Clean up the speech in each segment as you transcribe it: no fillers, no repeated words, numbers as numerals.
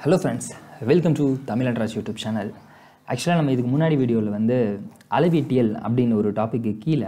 Hello friends, welcome to Thamizhan YouTube channel. Actually நம்ம இதுக்கு முன்னாடி வீடியோவில் வந்து அளவீட்டியல் அப்படின்னு ஒரு டாபிக்கு கீழே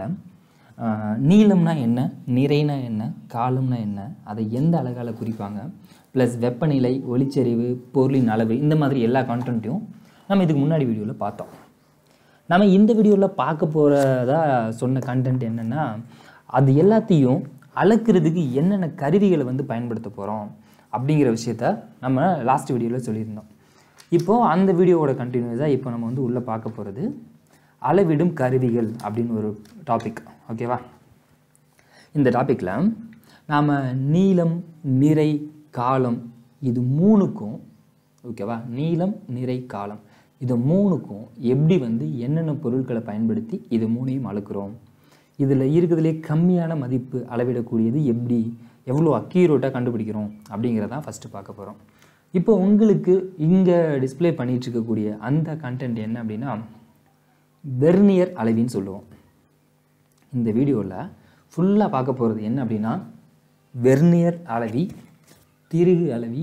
நீளம்னா என்ன, நிறைனா என்ன, காலம்னா என்ன, அதை எந்த அலகால குறிப்பாங்க, ப்ளஸ் வெப்பநிலை, ஒளிச்செறிவு, பொருளின் அளவு, இந்த மாதிரி எல்லா கான்டென்ட்டையும் நம்ம இதுக்கு முன்னாடி வீடியோவில் பார்த்தோம். நம்ம இந்த வீடியோவில் பார்க்க போகிறதா சொன்ன கண்டென்ட் என்னென்னா, அது எல்லாத்தையும் அளக்கிறதுக்கு என்னென்ன கருவிகளை வந்து பயன்படுத்த போகிறோம் அப்படிங்கிற விஷயத்த நம்ம லாஸ்ட் வீடியோவில் சொல்லியிருந்தோம். இப்போது அந்த வீடியோவோட கண்டினியூஸாக இப்போ நம்ம வந்து உள்ளே பார்க்க போகிறது அளவிடும் கருவிகள் அப்படின்னு ஒரு டாபிக். ஓகேவா? இந்த டாப்பிக்கில் நாம் நீளம், நிறை, காலம் இது மூணுக்கும், ஓகேவா, நீளம், நிறை, காலம் இது மூணுக்கும் எப்படி வந்து என்னென்ன பொருட்களை பயன்படுத்தி இது மூணையும் அளக்குறோம், இதில் இருக்கிறதுலே கம்மியான மதிப்பு அளவிடக்கூடியது எப்படி, எவ்வளோ அக்யூரேட்டாக கண்டுபிடிக்கிறோம் அப்படிங்கிறதான் ஃபஸ்ட்டு பார்க்க போகிறோம். இப்போ உங்களுக்கு இங்கே டிஸ்பிளே பண்ணிகிட்ருக்கக்கூடிய அந்த கண்டென்ட் என்ன அப்படின்னா வெர்னியர் அளவின்னு சொல்லுவோம். இந்த வீடியோவில் ஃபுல்லாக பார்க்க போகிறது என்ன அப்படின்னா வெர்னியர் அளவி, திருகு அளவி,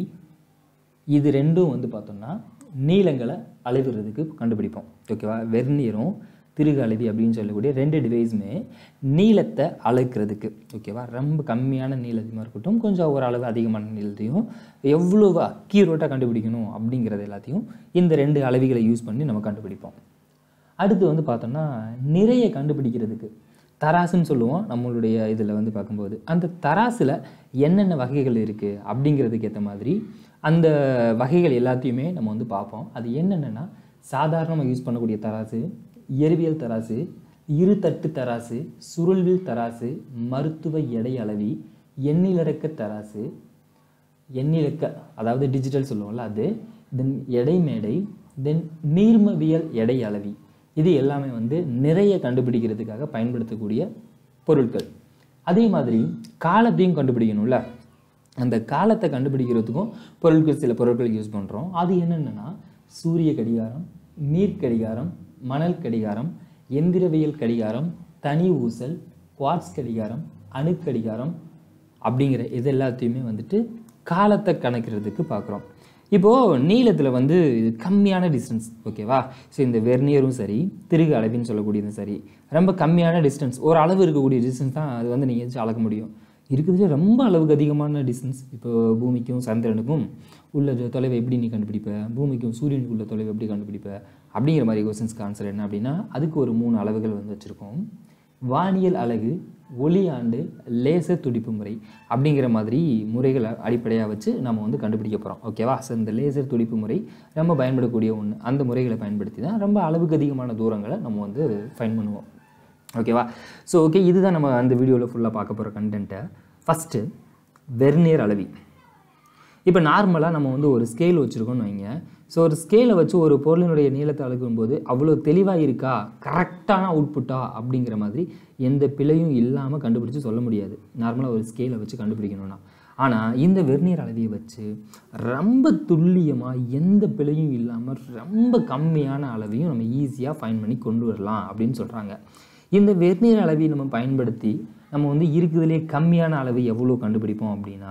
இது ரெண்டும் வந்து பார்த்தோம்னா நீளங்களை அளவிடுறதுக்கு கண்டுபிடிப்போம். ஓகேவா? வெர்னியரும் திருகு அளவி அப்படின்னு சொல்லக்கூடிய ரெண்டு டிவைஸுமே நீளத்தை அளக்கிறதுக்கு, ஓகேவா, ரொம்ப கம்மியான நீளத்தையும் இருக்கட்டும், கொஞ்சம் ஓரளவு அதிகமான நீளத்தையும் எவ்வளோ அக்யூரேட்டாக கண்டுபிடிக்கணும் அப்படிங்கிறது எல்லாத்தையும் இந்த ரெண்டு அளவிகளை யூஸ் பண்ணி நம்ம கண்டுபிடிப்போம். அடுத்து வந்து பார்த்தோம்னா நிறைய கண்டுபிடிக்கிறதுக்கு தராசுன்னு சொல்லுவோம். நம்மளுடைய இதில் வந்து பார்க்கும்போது அந்த தராசில் என்னென்ன வகைகள் இருக்குது அப்படிங்கிறதுக்கு ஏற்ற மாதிரி அந்த வகைகள் எல்லாத்தையுமே நம்ம வந்து பார்ப்போம். அது என்னென்னா சாதாரணமாக யூஸ் பண்ணக்கூடிய தராசு, இயற்பியல் தராசு, இருதட்டு தராசு, சுருள்வில் தராசு, மருத்துவ எடை அளவி, எண்ணிலடக்க தராசு, எண்ணிலக்க அதாவது டிஜிட்டல் சொல்லுவோம்ல அது, தென் எடை மேடை, தென் நீர்மவியல் எடை அளவி, இது எல்லாமே வந்து நிறைய கண்டுபிடிக்கிறதுக்காக பயன்படுத்தக்கூடிய பொருட்கள். அதே மாதிரி காலத்தையும் கண்டுபிடிக்கணும்ல, அந்த காலத்தை கண்டுபிடிக்கிறதுக்கும் பொருட்கள், சில பொருட்கள் யூஸ் பண்ணுறோம். அது என்னென்னா சூரிய கடிகாரம், நீர் கடிகாரம், மணல் கடிகாரம், எந்திரவியல் கடிகாரம், தனி ஊசல், குவார்ட்ஸ் கடிகாரம், அணுக்கடிகாரம் அப்படிங்கிற இது எல்லாத்தையுமே வந்துட்டு காலத்தை கணக்கிறதுக்கு பார்க்குறோம். இப்போது நீளத்தில் வந்து இது கம்மியான டிஸ்டன்ஸ், ஓகேவா? ஸோ இந்த வெர்னியரும் சரி, திருகு அளவின்னு சொல்லக்கூடியதும் சரி, ரொம்ப கம்மியான டிஸ்டன்ஸ், ஒரு அளவு இருக்கக்கூடிய டிஸ்டன்ஸ் தான் அது வந்து நீங்கள் அளக்க முடியும். இருக்கிறதுலே ரொம்ப அளவுக்கு அதிகமான டிஸ்டன்ஸ், இப்போ பூமிக்கும் சந்திரனுக்கும் உள்ள தொலைவை எப்படி நீ கண்டுபிடிப்ப, பூமிக்கும் சூரியனுக்கு உள்ள தொலைவை எப்படி கண்டுபிடிப்ப அப்படிங்கிற மாதிரி கொஸ்டின்ஸ்க்கு ஆன்சர் என்ன அப்படின்னா அதுக்கு ஒரு 3 அளவுகள் வந்து வச்சுருக்கோம். வானியல் அலகு, ஒளியாண்டு, லேசர் துடிப்பு முறை அப்படிங்கிற மாதிரி முறைகளை அடிப்படையாக வச்சு நம்ம வந்து கண்டுபிடிக்க போகிறோம். ஓகேவா? ஸோ இந்த லேசர் துடிப்பு முறை ரொம்ப பயன்படக்கூடிய ஒன்று. அந்த முறைகளை பயன்படுத்தி தான் ரொம்ப அளவுக்கு அதிகமான தூரங்களை நம்ம வந்து ஃபைண்ட் பண்ணுவோம். ஓகேவா? ஸோ ஓகே, இதுதான் நம்ம அந்த வீடியோவில் ஃபுல்லாக பார்க்க போகிற கண்டென்ட்டை. ஃபஸ்ட்டு வெர்னியர் அளவி. இப்போ நார்மலாக நம்ம வந்து ஒரு ஸ்கேல் வச்சுருக்கோன்னு வைங்க. ஸோ ஒரு ஸ்கேலை வச்சு ஒரு பொருளினுடைய நீளத்தை அளக்கும்போது அவ்வளோ தெளிவாக இருக்கா, கரெக்டான அவுட்புட்டா அப்படிங்கிற மாதிரி எந்த பிழையும் இல்லாமல் கண்டுபிடிச்சி சொல்ல முடியாது, நார்மலாக ஒரு ஸ்கேலை வச்சு கண்டுபிடிக்கணும்னா. ஆனால் இந்த வெர்னியர் அளவியை வச்சு ரொம்ப துல்லியமாக எந்த பிழையும் இல்லாமல் ரொம்ப கம்மியான அளவையும் நம்ம ஈஸியாக ஃபைண்ட் பண்ணி கொண்டு வரலாம் அப்படின்னு சொல்கிறாங்க. இந்த வெர்னியர் அளவி நம்ம பயன்படுத்தி நம்ம வந்து இருக்கிறதுலே கம்மியான அளவு எவ்வளோ கண்டுபிடிப்போம் அப்படின்னா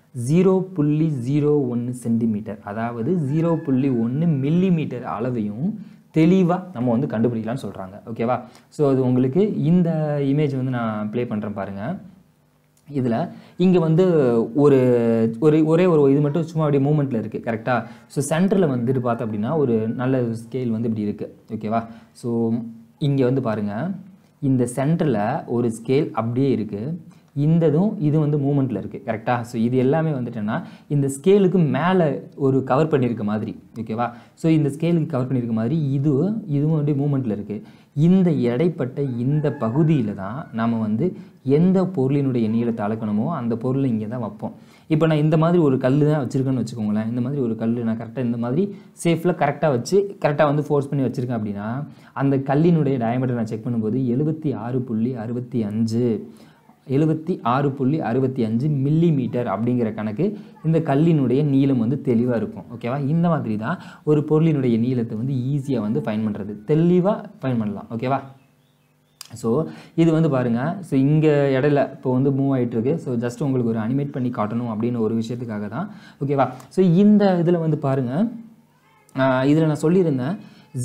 0.01 சென்டிமீட்டர், அதாவது 0.1 மில்லிமீட்டர் அளவையும் தெளிவாக நம்ம வந்து கண்டுபிடிக்கலாம்னு சொல்கிறாங்க. ஓகேவா? ஸோ அது உங்களுக்கு இந்த இமேஜ் வந்து நான் ப்ளே பண்ணுறேன் பாருங்கள். இதில் இங்கே வந்து ஒரே ஒரு இது மட்டும் சும்மா அப்படியே மூமெண்ட்டில் இருக்குது, கரெக்டாக? ஸோ சென்டரில் வந்துட்டு பார்த்தோம் அப்படின்னா ஒரு நல்ல ஸ்கேல் வந்து இப்படி இருக்குது. ஓகேவா? ஸோ இங்கே வந்து பாருங்கள், இந்த சென்டரில் ஒரு ஸ்கேல் அப்படியே இருக்குது, இது வந்து மூமெண்ட்டில் இருக்குது, கரெக்டாக? ஸோ இது எல்லாமே வந்துட்டேன்னா இந்த ஸ்கேலுக்கு மேலே ஒரு கவர் பண்ணியிருக்க மாதிரி, ஓகேவா? ஸோ இந்த ஸ்கேலுக்கு கவர் பண்ணியிருக்க மாதிரி இதுவும் அப்படியே மூமெண்ட்டில் இருக்குது. இந்த எடைப்பட்ட இந்த பகுதியில் தான் நம்ம வந்து எந்த பொருளினுடைய நீளத்தை அளக்கணுமோ அந்த பொருளை இங்கே தான் வைப்போம். இப்போ நான் இந்த மாதிரி ஒரு கல் தான் வச்சுருக்கேன்னு வச்சுக்கோங்களேன். இந்த மாதிரி ஒரு கல் நான் கரெக்டாக இந்த மாதிரி சேஃபில் கரெக்டாக வச்சு கரெக்டாக வந்து ஃபோர்ஸ் பண்ணி வச்சுருக்கேன் அப்படின்னா அந்த கல்லினுடைய டயமீட்டர் நான் செக் பண்ணும்போது 76.65 மில்லிமீட்டர் அப்படிங்கிற கணக்கு இந்த கல்லினுடைய நீளம் வந்து தெளிவாக இருக்கும். ஓகேவா? இந்த மாதிரி தான் ஒரு பொருளினுடைய நீளத்தை வந்து ஈஸியாக வந்து ஃபைண்ட் பண்ணுறது, தெளிவாக ஃபைண்ட் பண்ணலாம். ஓகேவா? ஸோ இது வந்து பாருங்கள், ஸோ இங்கே இடையில இப்போ வந்து மூவ் ஆகிட்டுருக்கு. ஸோ ஜஸ்ட் உங்களுக்கு ஒரு அனிமேட் பண்ணி காட்டணும் அப்படின்னு ஒரு விஷயத்துக்காக தான். ஓகேவா? ஸோ இந்த இதில் வந்து பாருங்கள், இதில் நான் சொல்லியிருந்தேன்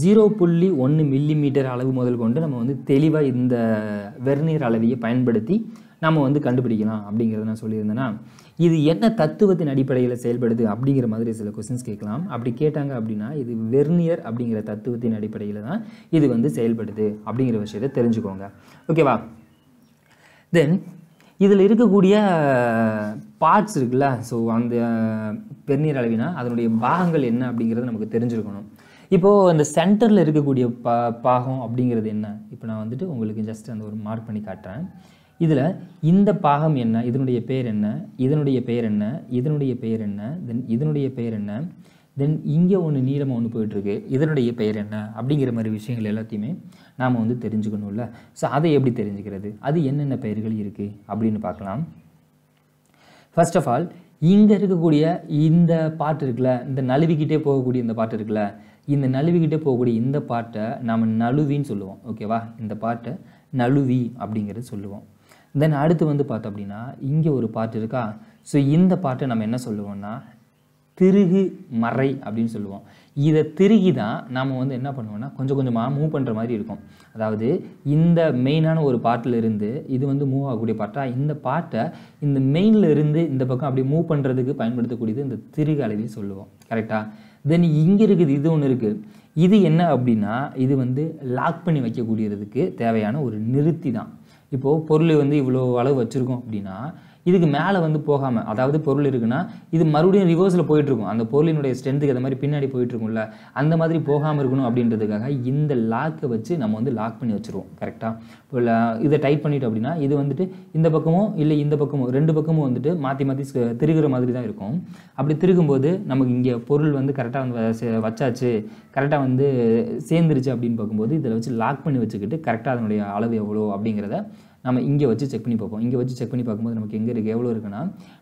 0.1 மில்லிமீட்டர் அளவு முதல் கொண்டு நம்ம வந்து தெளிவாக இந்த வெர்னியர் அளவியை பயன்படுத்தி நம்ம வந்து கண்டுபிடிக்கலாம் அப்படிங்கிறத நான் சொல்லியிருந்தேன்னா, இது என்ன தத்துவத்தின் அடிப்படையில் செயல்படுது அப்படிங்கிற மாதிரி சில கொஸ்டின்ஸ் கேட்கலாம். அப்படி கேட்டாங்க அப்படின்னா இது வெர்னியர் அப்படிங்கிற தத்துவத்தின் அடிப்படையில் தான் இது வந்து செயல்படுது அப்படிங்கிற விஷயத்தை தெரிஞ்சுக்கோங்க. ஓகேவா? தென் இதில் இருக்கக்கூடிய பார்ட்ஸ் இருக்குல்ல, ஸோ அந்த வெர்னியர் அளவினா அதனுடைய பாகங்கள் என்ன அப்படிங்கிறது நமக்கு தெரிஞ்சிருக்கணும். இப்போது அந்த சென்டரில் இருக்கக்கூடிய பாகம் அப்படிங்கிறது என்ன, இப்போ நான் வந்துட்டு உங்களுக்கு ஜஸ்ட் அந்த ஒரு மார்க் பண்ணி காட்டுறேன். இதில் இந்த பாகம் என்ன, இதனுடைய பெயர் என்ன, இதனுடைய பெயர் என்ன, இதனுடைய பெயர் என்ன, தென் இதனுடைய பெயர் என்ன, தென் இங்கே ஒன்று நீளமாக ஒன்று போயிட்டுருக்கு, இதனுடைய பெயர் என்ன அப்படிங்கிற மாதிரி விஷயங்கள் எல்லாத்தையுமே நாம் வந்து தெரிஞ்சுக்கணும்ல. ஸோ அதை எப்படி தெரிஞ்சுக்கிறது, அது என்னென்ன பெயர்கள் இருக்குது அப்படின்னு பார்க்கலாம். ஃபர்ஸ்ட் ஆஃப் ஆல் இங்கே இருக்கக்கூடிய இந்த பார்ட் இருக்குல்ல, இந்த நழுவிக்கிட்டே போகக்கூடிய இந்த பார்ட் இருக்குல்ல, இந்த நழுவிக்கிட்டே போகக்கூடிய இந்த பார்ட்டை நாம் நழுவின்னு சொல்லுவோம். ஓகேவா? இந்த பார்ட்டை நழுவி அப்படிங்கிறது சொல்லுவோம். தென் அடுத்து வந்து பார்த்தோம் அப்படின்னா இங்கே ஒரு பார்ட் இருக்கா, ஸோ இந்த பார்ட்டை நம்ம என்ன சொல்லுவோம்னா திருகு மறை அப்படின்னு சொல்லுவோம். இதை திருகி தான் நாம் வந்து என்ன பண்ணுவோம்னா கொஞ்சம் கொஞ்சமாக மூவ் பண்ணுற மாதிரி இருக்கும். அதாவது இந்த மெயினான ஒரு பார்ட்டில் இருந்து இது வந்து மூவ் ஆகக்கூடிய பார்ட்டாக, இந்த பார்ட்டை இந்த மெயினில் இருந்து இந்த பக்கம் அப்படி மூவ் பண்ணுறதுக்கு பயன்படுத்தக்கூடியது இந்த திருகு அளவி சொல்லுவோம். கரெக்டாக? தென் இங்கே இருக்குது, இது ஒன்று இருக்குது. இது என்ன அப்படின்னா இது வந்து லாக் பண்ணி வைக்கக்கூடியதுக்கு தேவையான ஒரு நிறுத்தி தான். இப்போது பொருள் வந்து இவ்வளோ அளவு வச்சுருக்கோம் அப்படின்னா இதுக்கு மேலே வந்து போகாமல், அதாவது பொருள் இருக்குன்னா இது மறுபடியும் ரிவர்ஸில் போயிட்டுருக்கும், அந்த பொருளினுடைய ஸ்ட்ரென்த்துக்கு அந்த மாதிரி பின்னாடி போயிட்டுருக்கும்ல, அந்த மாதிரி போகாமல் இருக்கணும் அப்படின்றதுக்காக இந்த லாக்கை வச்சு நம்ம வந்து லாக் பண்ணி வச்சுருவோம். கரெக்டாக? இப்போ இதை டைட் பண்ணிட்டோம் அப்படின்னா இது வந்துட்டு இந்த பக்கமும் இல்லை இந்த பக்கமும் ரெண்டு பக்கமும் வந்துட்டு மாற்றி மாற்றி திருகிற மாதிரி தான் இருக்கும். அப்படி திருகும்போது நமக்கு இங்கே பொருள் வந்து கரெக்டாக வந்து வச்சாச்சு, கரெக்டாக வந்து சேர்ந்துருச்சு அப்படின்னு பார்க்கும்போது இதில் வச்சு லாக் பண்ணி வச்சுக்கிட்டு கரெக்டாக அதனுடைய அளவு எவ்வளோ அப்படிங்கிறத நம்ம இங்கே வச்சு செக் பண்ணி பார்ப்போம். இங்கே வச்சு செக் பண்ணி பார்க்கும்போது நமக்கு எங்கே இருக்குது, எவ்வளோ இருக்குன்னா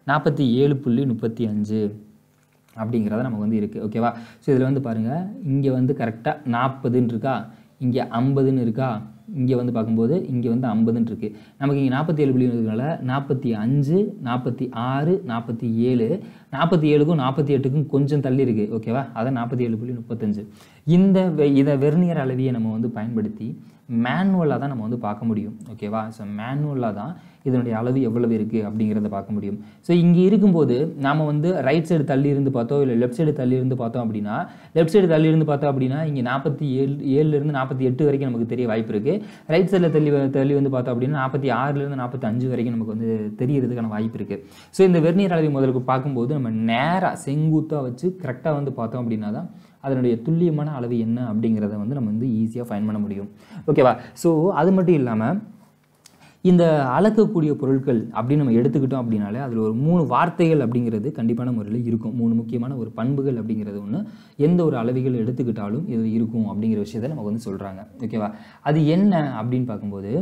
47.35 அப்படிங்கிறத நமக்கு வந்து இருக்குது. ஓகேவா? ஸோ இதில் வந்து பாருங்கள், இங்கே வந்து கரெக்டாக 40ன்னு இருக்கா, இங்கே 50ன்னு இருக்கா, இங்கே வந்து பார்க்கும்போது இங்கே வந்து 50ன்னு இருக்குது. நமக்கு இங்கே 47 புள்ளி இருக்கிறதுனால 45, 46, 47, 47க்கும் 48க்கும் கொஞ்சம் தள்ளி இருக்குது. ஓகேவா? அதான் 47.35. இதை வெர்னியர் அளவியை நம்ம வந்து பயன்படுத்தி மேனுவலாக தான் நம்ம வந்து பார்க்க முடியும். ஓகேவா? ஸோ மேனுவலாக தான் இதனுடைய அளவு எவ்வளவு இருக்குது அப்படிங்கிறத பார்க்க முடியும். ஸோ இங்கே இருக்கும்போது நாம் வந்து ரைட் சைடு தள்ளி இருந்து பார்த்தோம் இல்லை லெஃப்ட் சைடு தள்ளி இருந்து பார்த்தோம் அப்படின்னா, லெஃப்ட் சைடு தள்ளி இருந்து பார்த்தோம் அப்படின்னா இங்கே 47 48 வரைக்கும் நமக்கு தெரிய வாய்ப்பு இருக்குது. ரைட் சைடில் தள்ளி வந்து பார்த்தோம் அப்படின்னா 46 45 வரைக்கும் நமக்கு வந்து தெரியறதுக்கான வாய்ப்பு இருக்குது. ஸோ இந்த வெர்னியர் அளவை முதலுக்கு பார்க்கும்போது நம்ம நேராக செங்குத்தாக வச்சு கரெக்டாக வந்து பார்த்தோம் அப்படின்னா தான் அதனுடைய துல்லியமான அளவு என்ன அப்படிங்கிறத வந்து நம்ம வந்து ஈஸியாக ஃபைண்ட் பண்ண முடியும். ஓகேவா? ஸோ அது மட்டும் இல்லாமல் இந்த அளக்கக்கூடிய பொருட்கள் அப்படின்னு நம்ம எடுத்துக்கிட்டோம் அப்படின்னாலே அதில் ஒரு 3 வார்த்தைகள் அப்படிங்கிறது கண்டிப்பான முறையில் இருக்கும். 3 முக்கியமான ஒரு பண்புகள் அப்படிங்கிறது ஒன்று எந்த ஒரு அளவைகள் எடுத்துக்கிட்டாலும் இது இருக்கும் அப்படிங்கிற விஷயத்தை நமக்கு வந்து சொல்கிறாங்க. ஓகேவா? அது என்ன அப்படின்னு பார்க்கும்போது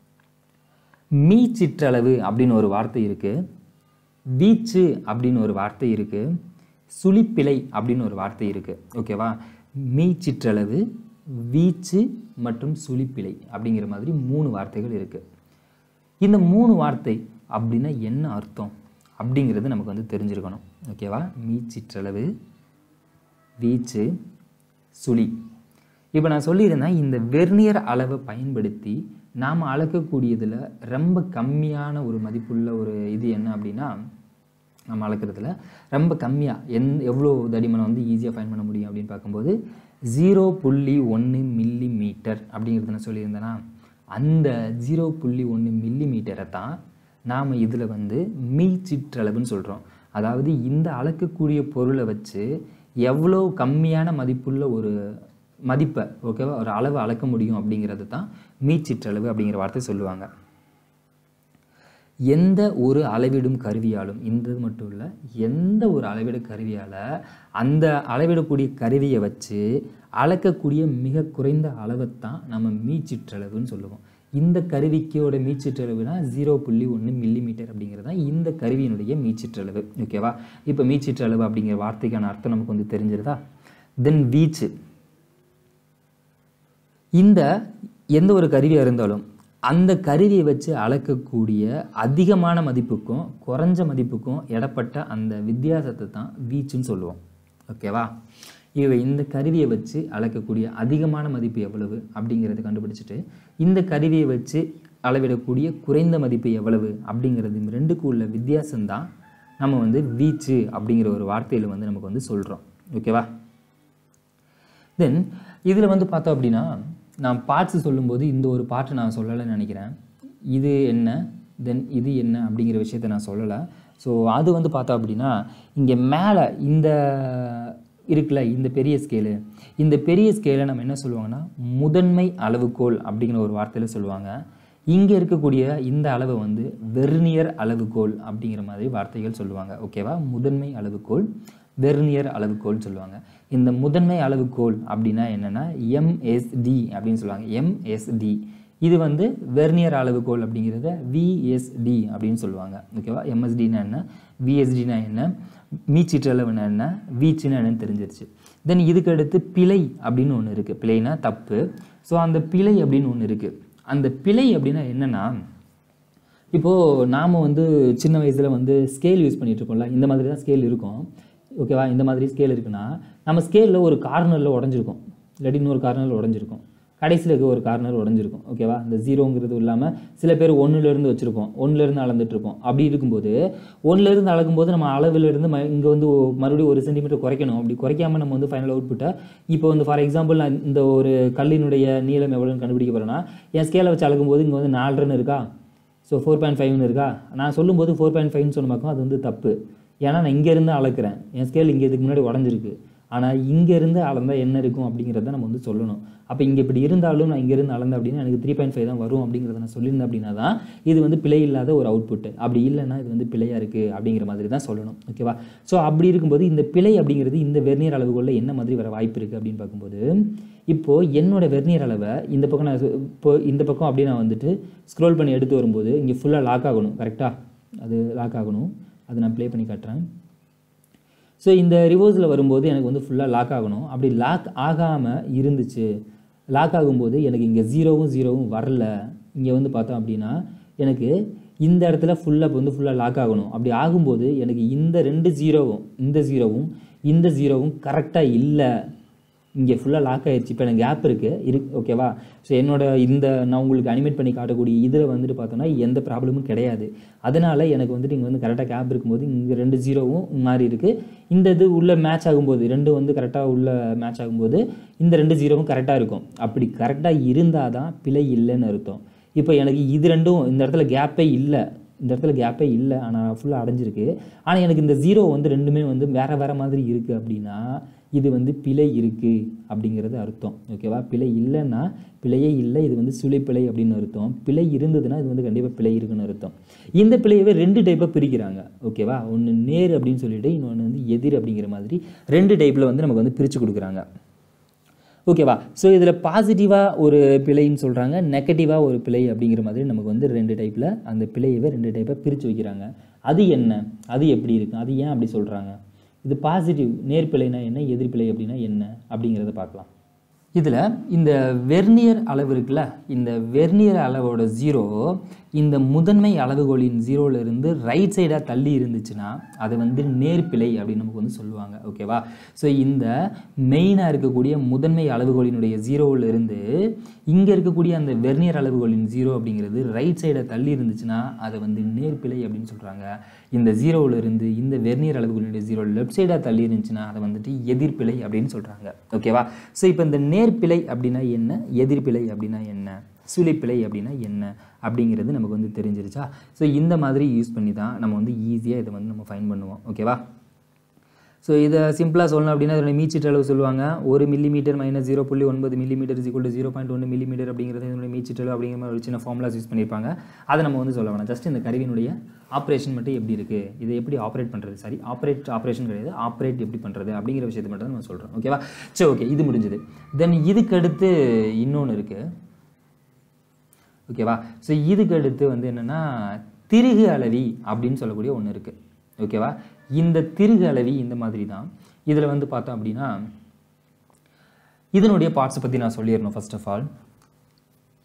மீச்சிற்றளவு அப்படின்னு ஒரு வார்த்தை இருக்குது, வீச்சு அப்படின்னு ஒரு வார்த்தை இருக்குது, சுழிப்பிழை அப்படின்னு ஒரு வார்த்தை இருக்குது. ஓகேவா? மீச்சிற்றளவு, வீச்சு மற்றும் சுழிப்பிழை அப்படிங்கிற மாதிரி 3 வார்த்தைகள் இருக்குது. இந்த 3 வார்த்தை அப்படின்னா என்ன அர்த்தம் அப்படிங்கிறது நமக்கு வந்து தெரிஞ்சிருக்கணும். ஓகேவா? மீச்சிற்றளவு, வீச்சு, சுழி. இப்போ நான் சொல்லியிருந்தேன் இந்த வெர்னியர் அளவை பயன்படுத்தி நாம் அளக்கக்கூடியதில் ரொம்ப கம்மியான ஒரு மதிப்புள்ள ஒரு இது என்ன அப்படின்னா, நம்ம அளக்கிறதுல ரொம்ப கம்மியாக எவ்வளோ தடிமனை வந்து ஈஸியாக ஃபைண்ட் பண்ண முடியும் அப்படின்னு பார்க்கும்போது 0.1 மில்லிமீட்டர் அப்படிங்கிறது நான் சொல்லியிருந்தேன்னா, அந்த 0.1 மில்லிமீட்டரை தான் நாம் இதில் வந்து மீச்சிற்றளவுன்னு சொல்கிறோம். அதாவது இந்த அளக்கக்கூடிய பொருளை வச்சு எவ்வளோ கம்மியான மதிப்புள்ள ஒரு மதிப்பை, ஓகேவா, ஒரு அளவை அளக்க முடியும் அப்படிங்கிறது தான் மீச்சிற்றளவு அப்படிங்கிற வார்த்தை சொல்லுவாங்க. எந்த ஒரு அளவிடும் கருவியாலும், இந்த மட்டும் இல்லை, எந்த ஒரு அளவிட கருவியால் அந்த அளவிடக்கூடிய கருவியை வச்சு அளக்கக்கூடிய மிக குறைந்த அளவைத்தான் நம்ம மீச்சிற்றளவுன்னு சொல்லுவோம். இந்த கருவிக்கோட மீச்சிற்றளவுனா 0.1 மில்லிமீட்டர் அப்படிங்கிறது தான் இந்த கருவியினுடைய மீச்சிற்றளவு. ஓகேவா? இப்போ மீச்சிற்றளவு அப்படிங்கிற வார்த்தைக்கான அர்த்தம் நமக்கு வந்து தெரிஞ்சிருதா? தென் வீச்சு. இந்த எந்த ஒரு கருவியாக இருந்தாலும் அந்த கருவியை வச்சு அளக்கக்கூடிய அதிகமான மதிப்புக்கும் குறைஞ்ச மதிப்புக்கும் இடப்பட்ட அந்த வித்தியாசத்தை தான் வீச்சுன்னு சொல்லுவோம். ஓகேவா? இந்த கருவியை வச்சு அளக்கக்கூடிய அதிகமான மதிப்பு எவ்வளவு அப்படிங்கிறத கண்டுபிடிச்சிட்டு இந்த கருவியை வச்சு அளவிடக்கூடிய குறைந்த மதிப்பு எவ்வளவு அப்படிங்கிறது ரெண்டுக்கும் உள்ள வித்தியாசம்தான் நம்ம வந்து வீச்சு அப்படிங்கிற ஒரு வார்த்தையில் வந்து நமக்கு வந்து சொல்கிறோம். ஓகேவா? தென் இதில் வந்து பார்த்தோம் அப்படின்னா நான் பார்ட்ஸ் சொல்லும்போது இந்த ஒரு பார்ட்டு நான் சொல்லலைன்னு நினைக்கிறேன். இது என்ன தென் இது என்ன அப்படிங்கிற விஷயத்தை நான் சொல்லலை. ஸோ அது வந்து பார்த்தோம் அப்படின்னா இங்கே மேலே இந்த இருக்குல்ல இந்த பெரிய ஸ்கேலு, இந்த பெரிய ஸ்கேலை நம்ம என்ன சொல்லுவாங்கன்னா முதன்மை அளவுகோல் அப்படிங்கிற ஒரு வார்த்தையில் சொல்லுவாங்க. இங்கே இருக்கக்கூடிய இந்த அளவை வந்து வெர்னியர் அளவுகோல் அப்படிங்கிற மாதிரி வார்த்தைகள் சொல்லுவாங்க. ஓகேவா? முதன்மை அளவுகோல், வெர்னியர் அளவுகோல் சொல்லுவாங்க. இந்த முதன்மை அளவுகோல் அப்படின்னா என்னென்னா எம்எஸ்டி அப்படின்னு சொல்லுவாங்க. எம்எஸ்டி இது வந்து வெர்னியர் அளவுகோல் அப்படிங்கிறத விஎஸ்டி அப்படின்னு சொல்லுவாங்க. ஓகேவா? எம்எஸ்டினா என்ன, விஎஸ்டினா என்ன, மீச்சிற்றளவுனா என்ன, வீச்சுன்னா என்னன்னு தெரிஞ்சிருச்சு. தென் இதுக்கு அடுத்து பிழை அப்படின்னு ஒன்று இருக்குது. பிழைனா தப்பு. ஸோ அந்த பிழை அப்படின்னு ஒன்று இருக்குது. அந்த பிழை அப்படின்னா என்னென்னா இப்போது நாம் வந்து சின்ன வயசில் வந்து ஸ்கேல் யூஸ் பண்ணிகிட்ருக்கோம்ல, இந்த மாதிரி தான் ஸ்கேல் இருக்கும். ஓகேவா? இந்த மாதிரி ஸ்கேல் இருக்குன்னா நம்ம ஸ்கேலில் ஒரு கார்னரில் உடஞ்சிருக்கும், இல்லாட்டி இன்னொரு கார்னரில் உடஞ்சிருக்கும், கடைசியில் இருக்க ஒரு கார்னர் உடஞ்சிருக்கும். ஓகேவா? இந்த ஜீரோங்கிறது இல்லாமல் சில பேர் 1லேருந்து வச்சுருப்போம், 1லேருந்து அளந்துட்டுருப்போம். அப்படி இருக்கும்போது 1லேருந்து அளக்கும்போது நம்ம அளவிலிருந்து இங்கே வந்து மறுபடியும் 1 சென்டிமீட்டர் குறைக்கணும். அப்படி குறைக்காமல் நம்ம வந்து ஃபைனல் அவுட்புட்டை இப்போ வந்து ஃபார் எக்ஸாம்பிள் நான் இந்த ஒரு கல்லினுடைய நீளம் எவ்வளோன்னு கண்டுபிடிக்க போகிறேன்னா என் ஸ்கேலை வச்சு அளக்கும்போது இங்கே வந்து 4 இருக்கா, ஸோ 4.5 இருக்கா. நான் சொல்லும்போது 4.5 சொன்ன பக்கம் அது வந்து தப்பு. ஏன்னா நான் இங்கேருந்து அளக்குறேன், என் ஸ்கேல் இங்கே இதுக்கு முன்னாடி உடஞ்சிருக்கு. ஆனால் இங்கேருந்து அளந்தால் என்ன இருக்கும் அப்படிங்கிறத நம்ம வந்து சொல்லணும். அப்போ இங்கே இப்படி இருந்தாலும் நான் இங்கேருந்து அளந்தேன் அப்படின்னா எனக்கு 3.5 தான் வரும் அப்படிங்கிறத நான் சொல்லியிருந்தேன் அப்படின்னா தான் இது வந்து பிழை இல்லாத ஒரு அவுட்புட்டு. அப்படி இல்லைன்னா இது வந்து பிழையாக இருக்குது அப்படிங்கிற மாதிரி தான் சொல்லணும். ஓகேவா? ஸோ அப்படி இருக்கும்போது இந்த பிழை அப்படிங்கிறது இந்த வெர்னியர் அளவுகளில் என்ன மாதிரி வர வாய்ப்பு இருக்குது அப்படின்னு பார்க்கும்போது இப்போது என்னோடய வெர்னியர் அளவை இந்த பக்கம் நான் இப்போ இந்த பக்கம் அப்படியே நான் வந்துட்டு ஸ்க்ரோல் பண்ணி எடுத்து வரும்போது இங்கே ஃபுல்லாக லாக் ஆகணும். கரெக்டாக? அது லாக் ஆகணும். அது நான் ப்ளே பண்ணி காட்டுறேன். ஸோ இந்த ரிவர்ஸில் வரும்போது எனக்கு வந்து ஃபுல்லாக லாக் ஆகணும். அப்படி லாக் ஆகாமல் இருந்துச்சு, லாக் ஆகும்போது எனக்கு இங்கே ஜீரோவும் வரல. இங்கே வந்து பார்த்தோம் அப்படின்னா எனக்கு இந்த இடத்துல ஃபுல்லாக லாக் ஆகணும். அப்படி ஆகும்போது எனக்கு இந்த 2 ஜீரோவும் இந்த ஜீரோவும் கரெக்டாக இல்லை, இங்கே ஃபுல்லாக லாக் ஆகிடுச்சு. இப்போ எனக்கு கேப் இருக்குது. ஓகேவா? ஸோ இந்த நான் உங்களுக்கு அனிமேட் பண்ணி காட்டக்கூடிய இதில் வந்துட்டு பார்த்தோன்னா எந்த ப்ராப்ளமும் கிடையாது. அதனால் எனக்கு வந்துட்டு இங்கே வந்து கரெக்டாக கேப் இருக்கும்போது இங்கே 2 ஜீரோவும் மாறி இருக்குது. இந்த இது உள்ளே மேட்ச் ஆகும்போது 2 வந்து கரெக்டாக உள்ள மேட்ச் ஆகும்போது இந்த 2 ஜீரோவும் கரெக்டாக இருக்கும். அப்படி கரெக்டாக இருந்தால் தான் பிழை இல்லைன்னு அர்த்தம். இப்போ எனக்கு இது ரெண்டும் இந்த இடத்துல கேப்பே இல்லை, ஆனால் ஃபுல்லாக அடைஞ்சிருக்கு. ஆனால் எனக்கு இந்த ஜீரோ வந்து ரெண்டுமே வந்து வேறு மாதிரி இருக்குது அப்படின்னா இது வந்து பிழை இருக்குது அப்படிங்கிறது அர்த்தம். ஓகேவா? பிழை இல்லைன்னா பிழையே இல்லை, இது வந்து சுழிப்பிழை அப்படின்னு அர்த்தம். பிழை இருந்ததுன்னா இது வந்து கண்டிப்பாக பிழை இருக்குன்னு அர்த்தம். இந்த பிழையவே 2 டைப்பாக பிரிக்கிறாங்க. ஓகேவா? ஒன்று நேர் அப்படின்னு சொல்லிட்டு இன்னொன்று வந்து எதிர் அப்படிங்கிற மாதிரி 2 டைப்பில் வந்து நமக்கு வந்து பிரித்து கொடுக்குறாங்க. ஓகேவா? ஸோ இதில் பாசிட்டிவாக ஒரு பிழைன்னு சொல்கிறாங்க, நெகட்டிவாக ஒரு பிழை அப்படிங்கிற மாதிரி நமக்கு வந்து 2 டைப்பில் அந்த பிழையவே 2 டைப்பாக பிரித்து வைக்கிறாங்க. அது என்ன, அது எப்படி இருக்குது, அது ஏன் அப்படி சொல்கிறாங்க, இது பாசிட்டிவ் நேர்பிழைனா என்ன, எதிர்பிழை அப்படின்னா என்ன அப்படிங்கிறத பார்க்கலாம். இதில் இந்த வெர்னியர் அளவு இருக்குல்ல, இந்த வெர்னியர் அளவோட ஜீரோ இந்த முதன்மை அளவுகோலின் ஜீரோவிலிருந்து ரைட் சைடாக தள்ளி இருந்துச்சுன்னா அதை வந்து நேர்பிழை அப்படின்னு நமக்கு வந்து சொல்லுவாங்க. ஓகேவா? ஸோ இந்த மெயினாக இருக்கக்கூடிய முதன்மை அளவுகோலினுடைய ஜீரோவிலிருந்து இங்கே இருக்கக்கூடிய அந்த வெர்னியர் அளவுகோலின் ஜீரோ அப்படிங்கிறது ரைட் சைடை தள்ளி இருந்துச்சுன்னா அதை வந்து நேர்பிழை அப்படின்னு சொல்கிறாங்க. இந்த ஜீரோவிலிருந்து இந்த வெர்னியர் அளவுகோலினுடைய ஜீரோ லெஃப்ட் சைடாக தள்ளி இருந்துச்சுன்னா அதை வந்துட்டு எதிர்பிழை அப்படின்னு சொல்கிறாங்க. ஓகேவா? ஸோ இப்போ இந்த நேர்பிழை அப்படின்னா என்ன, எதிர்பிழை அப்படின்னா என்ன, சுழிப்பிழை அப்படின்னா என்ன அப்படிங்கிறது நமக்கு வந்து தெரிஞ்சிருச்சா? ஸோ இந்த மாதிரி யூஸ் பண்ணி தான் நம்ம வந்து ஈஸியாக இதை வந்து நம்ம ஃபைன் பண்ணுவோம். ஓகேவா? ஸோ இதை சிம்பிளாக சொல்லணும் அப்படின்னா இதோட மீச்சிற்றளவு சொல்லுவாங்க. 1 மில்லிமீட்டர் - 0.9 மில்லிமீட்டர் = 0.1 மில்லிமீட்டர் அப்படிங்கிறது இதனுடைய மீச்சிற்றளவு அப்படிங்கிற மாதிரி ஒரு சின்ன ஃபார்முலாஸ் யூஸ் பண்ணியிருப்பாங்க. அதை நம்ம வந்து சொல்ல வேணாம். ஜஸ்ட் இந்த கருவியினுடைய ஆப்ரேஷன் மட்டும் எப்படி இருக்குது, இதை எப்படி ஆப்ரேட் பண்ணுறது, சாரி ஆப்ரேஷன் கிடையாது, ஆப்ரேட் எப்படி பண்ணுறது அப்படிங்கிற விஷயத்தை மட்டும் நம்ம சொல்கிறோம். ஓகேவா? சரி, ஓகே, இது முடிஞ்சது. தென் இதுக்கு அடுத்து இன்னொன்று இருக்குது. ஓகேவா? ஸோ இதுக்கு அடுத்து வந்து என்னென்னா திருகு அளவி அப்படின்னு சொல்லக்கூடிய ஒன்று இருக்குது. ஓகேவா? இந்த திருகு அளவி இந்த மாதிரி தான். இதில் வந்து பார்த்தோம் அப்படின்னா இதனுடைய பார்ட்ஸை பற்றி நான் சொல்லிடணும். ஃபர்ஸ்ட் ஆஃப் ஆல்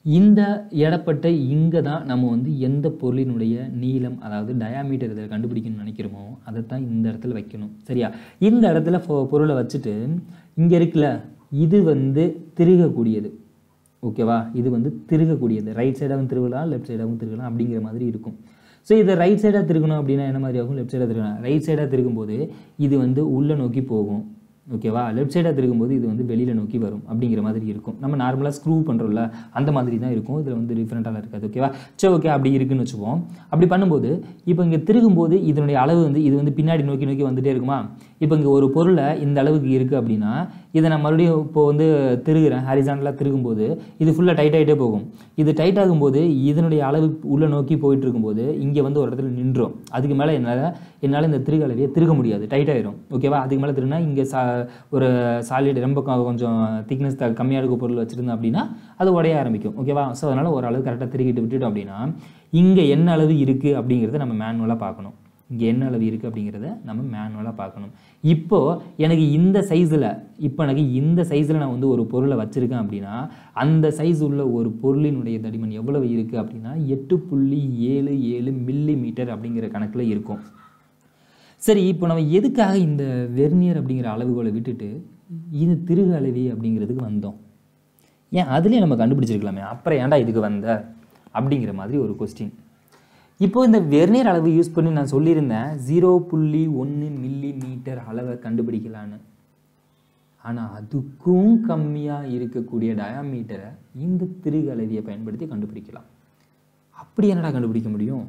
இந்த இடப்பட்ட இங்கே தான் நம்ம வந்து எந்த பொருளினுடைய நீளம் அதாவது டயாமீட்டர் இதில் கண்டுபிடிக்கணும்னு நினைக்கிறோமோ அதை தான் இந்த இடத்துல வைக்கணும். சரியா? இந்த இடத்துல பொருளை வச்சுட்டு இங்கே இருக்குல்ல இது வந்து திருகக்கூடியது. ஓகேவா? இது வந்து திருகக்கூடியது. ரைட் சைடாகவும் திருகலாம், லெஃப்ட் சைடாகவும் திருகலாம் அப்படிங்கிற மாதிரி இருக்கும். ஸோ இதை ரைட் சைடாக திருகணும் அப்படின்னா என்ன மாதிரி ஆகும்? லெஃப்ட் சைடாக திருகலாம். ரைட் சைடாக திருகும்போது இது வந்து உள்ளே நோக்கி போகும். ஓகேவா? லெஃப்ட் சைடாக திருக்கும்போது இது வந்து வெளியில் நோக்கி வரும் அப்படிங்கிற மாதிரி இருக்கும். நம்ம நார்மலாக ஸ்க்ரூ பண்ணுறோம்ல அந்த மாதிரி தான் இருக்கும். இதில் வந்து டிஃப்ரெண்ட்டாக இருக்காது. ஓகேவா? சரி, ஓகே, அப்படி இருக்குன்னு வச்சுப்போம். அப்படி பண்ணும்போது இப்போ இங்கே திருகும்போது இதனுடைய அளவு வந்து இது வந்து பின்னாடி நோக்கி நோக்கி வந்துகிட்டே இருக்குமா? இப்போ இங்கே ஒரு பொருளை இந்த அளவுக்கு இருக்குது அப்படின்னா இதை நான் மறுபடியும் இப்போ வந்து திருகுறேன். ஹாரிசான்டலாக திருகும்போது இது ஃபுல்லாக டைட் ஆகிட்டே போகும். இது டைட் ஆகும்போது இதனுடைய அளவு உள்ளே நோக்கி போயிட்டு இருக்கும்போது இங்கே வந்து ஒரு இடத்துல நின்றோம். அதுக்கு மேலே என்னால் இந்த திருகு அளவையை திருக முடியாது, டைட் ஆகிடும். ஓகேவா? அதுக்கு மேலே திருகுனா இங்கே ஒரு சாலிட் ரொம்ப கொஞ்சம் திக்னஸ் கம்மியாக இருக்க பொருள் வச்சுருந்தோம் அப்படின்னா அது உடைய ஆரம்பிக்கும். ஓகேவா? ஸோ அதனால் ஒரு அளவு கரெக்டாக திருகிட்டு விட்டுட்டோம் அப்படின்னா இங்கே என்ன அளவு இருக்குது அப்படிங்கிறத நம்ம மேனுவலாக பார்க்கணும். இங்கே என்ன அளவு இருக்குது அப்படிங்கிறத நம்ம மேனுவலாக பார்க்கணும். இப்போது எனக்கு இந்த சைஸில் நான் வந்து ஒரு பொருளை வச்சுருக்கேன் அப்படின்னா அந்த சைஸ் உள்ள ஒரு பொருளினுடைய தடிமன் எவ்வளவு இருக்குது அப்படின்னா 8.77 மில்லிமீட்டர் அப்படிங்கிற கணக்கில் இருக்கும். சரி, இப்போ நம்ம எதுக்காக இந்த வெர்னியர் அப்படிங்கிற அளவுகளை விட்டுட்டு இது திருகு அளவி அப்படிங்கிறதுக்கு வந்தோம்? ஏன் அதுலேயே நம்ம கண்டுபிடிச்சிருக்கலாமே, அப்புறம் ஏன்டா இதுக்கு வந்த அப்படிங்கிற மாதிரி ஒரு கொஸ்டின். இப்போது இந்த வெர்னியர் அளவு யூஸ் பண்ணி நான் சொல்லியிருந்தேன் 0.1 மில்லிமீட்டர் அளவை கண்டுபிடிக்கலான்னு. ஆனால் அதுக்கும் கம்மியாக இருக்கக்கூடிய டயாமீட்டரை இந்த திருகு அளவியை பயன்படுத்தி கண்டுபிடிக்கலாம். அப்படி என்னடா கண்டுபிடிக்க முடியும்?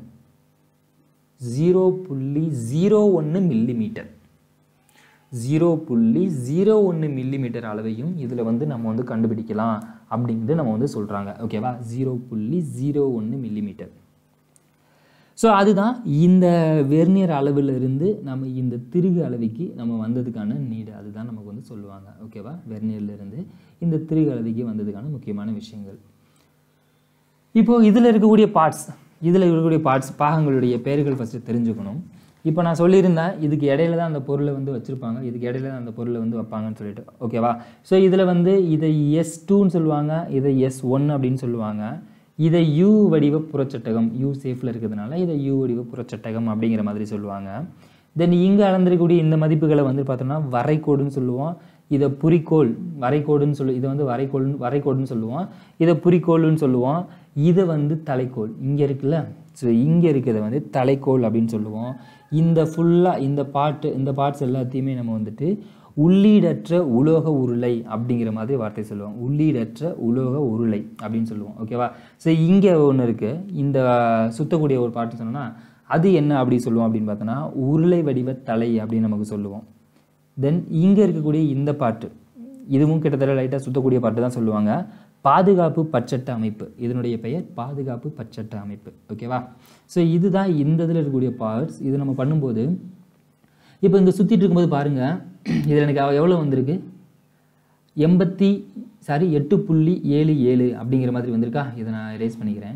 0.01 மில்லிமீட்டர் 0.01 மில்லிமீட்டர் அளவையும் இதில் வந்து நம்ம வந்து கண்டுபிடிக்கலாம் அப்படின்ட்டு நம்ம வந்து சொல்கிறாங்க. ஓகேவா? 0.01 மில்லிமீட்டர். ஸோ அதுதான் இந்த வெர்னியர் அளவிலிருந்து நம்ம இந்த திருகு அளவிக்கு நம்ம வந்ததுக்கான நீடு. அதுதான் நமக்கு வந்து சொல்லுவாங்க. ஓகேவா? வெர்னியர்லேருந்து இந்த திருகு அளவிக்கு வந்ததுக்கான முக்கியமான விஷயங்கள். இப்போது இதில் இருக்கக்கூடிய பாகங்களுடைய பெயர்கள் ஃபஸ்ட்டு தெரிஞ்சுக்கணும். இப்போ நான் சொல்லியிருந்தேன் இதுக்கு இடையில தான் அந்த பொருளை வந்து வச்சுருப்பாங்க, இதுக்கு இடையில தான் அந்த பொருளை வந்து வைப்பாங்கன்னு சொல்லிட்டு. ஓகேவா? ஸோ இதில் வந்து இதை S2ன்னு சொல்லுவாங்க, இதை S1 அப்படின்னு சொல்லுவாங்க. இதை U வடிவ புறச்சட்டகம், U சேஃபில் இருக்கிறதுனால இதை U வடிவ புறச்சட்டகம் அப்படிங்கிற மாதிரி சொல்லுவாங்க. தென் இங்கே அளந்திருக்கக்கூடிய இந்த மதிப்புகளை வந்து பார்த்தோம்னா வரைகோடுன்னு சொல்லுவோம். இதை குறிக்கோள் வரைகோடுன்னு இதை வந்து வரைகோடுன்னு சொல்லுவோம். இதை குறிக்கோள்னு சொல்லுவோம். இதை வந்து தலைக்கோள் இங்கே இருக்குல்ல, ஸோ இங்கே இருக்கிறத வந்து தலைக்கோள் அப்படின்னு சொல்லுவோம். இந்த ஃபுல்லாக இந்த பார்ட்ஸ் எல்லாத்தையுமே நம்ம வந்துட்டு உள்ளீடற்ற உலோக உருளை அப்படிங்கிற மாதிரி வார்த்தை சொல்லுவோம். உள்ளீடற்ற உலோக உருளை அப்படின்னு சொல்லுவோம். ஓகேவா? ஸோ இங்கே ஒன்று இருக்குது, இந்த சுத்தக்கூடிய ஒரு பார்ட்டு சொன்னோன்னா அது என்ன அப்படி சொல்லுவோம் அப்படின்னு பார்த்தோன்னா உருளை வடிவ தலை அப்படின்னு நமக்கு சொல்லுவோம். தென் இங்கே இருக்கக்கூடிய இந்த பாட்டு இதுவும் கிட்டத்தட்ட லைட்டாக சுத்தக்கூடிய பாட்டு தான் சொல்லுவாங்க. பாதுகாப்பு பட்சட்ட அமைப்பு, இதனுடைய பெயர் பாதுகாப்பு பட்சட்ட அமைப்பு. ஓகேவா? ஸோ இதுதான் இந்த இதில் இருக்கக்கூடிய பார்ட்ஸ். இது நம்ம பண்ணும்போது இப்போ இங்கே சுற்றிட்டு இருக்கும்போது பாருங்கள், இதில் எனக்கு எவ்வளோ வந்திருக்கு? 8.77 அப்படிங்கிற மாதிரி வந்திருக்கா? இதை நான் எரேஸ் பண்ணிக்கிறேன்.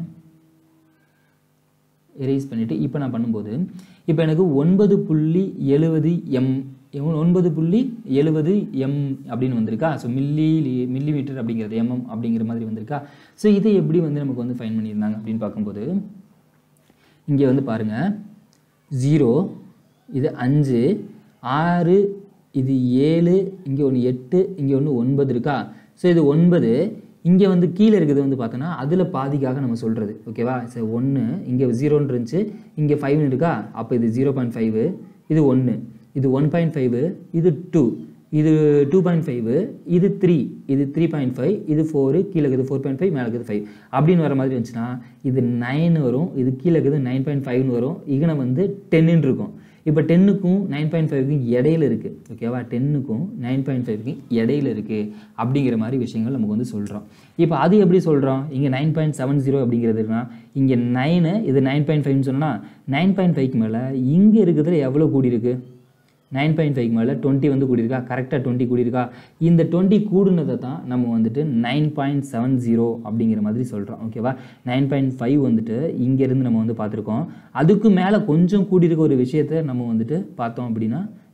எரேஸ் பண்ணிவிட்டு இப்போ நான் பண்ணும்போது இப்போ எனக்கு 9.70 எம் அப்படின்னு வந்திருக்கா? ஸோ மில்லிமீட்டர் அப்படிங்கிறது MM அப்படிங்கிற மாதிரி வந்திருக்கா? ஸோ இதை எப்படி வந்து நமக்கு வந்து ஃபைன் பண்ணியிருந்தாங்க அப்படின்னு பார்க்கும்போது இங்கே வந்து பாருங்கள் 0, இது 5, 6, இது 7, இங்கே ஒன்று 8, இங்கே ஒன்று 9 இருக்கா? ஸோ இது 9, இங்கே வந்து கீழே இருக்கிறது வந்து பார்த்தோன்னா அதில் பாதிக்காக நம்ம சொல்கிறது. ஓகேவா? ஸோ 1 இங்கே 0 இருந்துச்சு, இங்கே 5 இருக்கா? அப்போ இது 0.5, இது 1, இது 1.5, இது 2, இது 2.5, இது 3, இது 3.5, இது 4, கீழே இருக்குது 4.5, மேலே இருக்குது 5 அப்படின்னு வர மாதிரி இருந்துச்சுன்னா இது 9 வரும், இது கீழே இருக்குது 9.5 வரும், இங்கே வந்து 10 இருக்கும். இப்போ 10க்கும் 9.5க்கும் இடையில இருக்குது. ஓகேவா? 10க்கும் 9.5க்கும் இடையில இருக்குது அப்படிங்கிற மாதிரி விஷயங்கள் நமக்கு வந்து சொல்கிறோம். இப்போ அது எப்படி சொல்கிறோம்? இங்கே 9.70 அப்படிங்கிறதுனா இங்கே 9, இது 9.5ன்னு சொன்னால் 9.5க்கு மேலே இங்கே இருக்கிறதுல எவ்வளோ கூடியிருக்கு? 9.5க்கு மேலே 20 வந்து கூடியிருக்கா? கரெக்டாக 20 கூடியிருக்கா? இந்த 20 கூடுனதை தான் நம்ம வந்துட்டு 9.70 அப்படிங்கிற மாதிரி சொல்கிறோம். ஓகேவா? 9.5 வந்துட்டு இங்கேருந்து நம்ம வந்து பார்த்துருக்கோம். அதுக்கு மேலே கொஞ்சம் கூடியிருக்க ஒரு விஷயத்தை நம்ம வந்துட்டு பார்த்தோம் அப்படின்னா